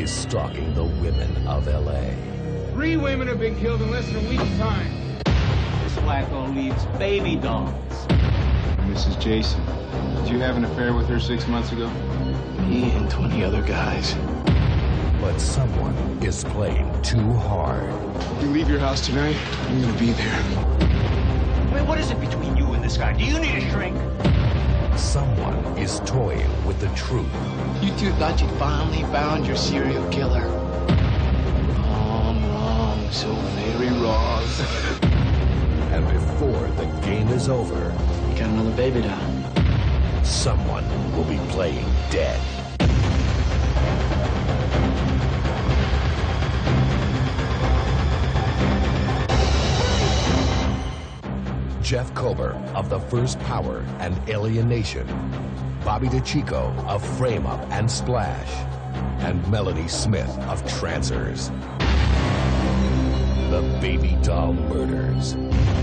is stalking the women of L.A. 3 women have been killed in less than a week's time. This wacko leaves baby dolls. Mrs. Jason, did you have an affair with her 6 months ago? Me and 20 other guys. But someone is playing too hard. If you leave your house tonight, I'm gonna be there. I mean, what is it between you and this guy? Do you need a shrink? Someone is toying with the truth. You two thought you'd finally found your serial killer. Wrong, so very wrong. And before the game is over, You got another baby doll. someone will be playing dead. Jeff Kober of The First Power and Alien Nation, Bobby DeChico of Frame Up and Splash, and Melanie Smith of Trancers. The Baby Doll Murders.